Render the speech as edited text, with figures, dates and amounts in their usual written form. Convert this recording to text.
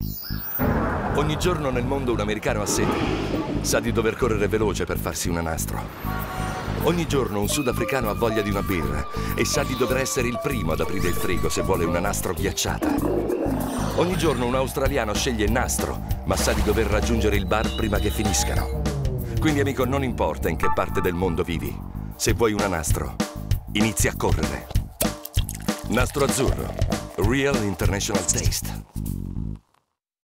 Ogni giorno nel mondo un americano ha sete. Sa di dover correre veloce per farsi un anastro. Ogni giorno un sudafricano ha voglia di una birra e sa di dover essere il primo ad aprire il frigo se vuole una nastro ghiacciata. Ogni giorno un australiano sceglie nastro, ma sa di dover raggiungere il bar prima che finiscano. Quindi, amico, non importa in che parte del mondo vivi, se vuoi una nastro, inizia a correre. Nastro azzurro, Real International Taste.